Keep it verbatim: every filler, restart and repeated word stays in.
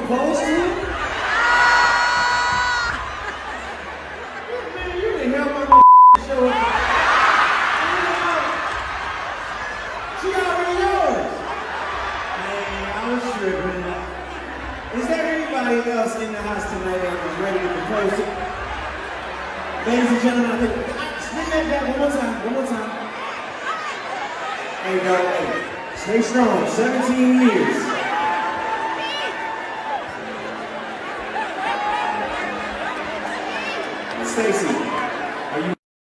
propose to her? Man, you didn't help my motherfucking show up. She already yours. Man, I was tripping. Is there anybody else in the house tonight that is ready to propose to? Ladies and gentlemen, I think, spin that back one more time, one more time. Hey, go, hey, stay strong, seventeen years.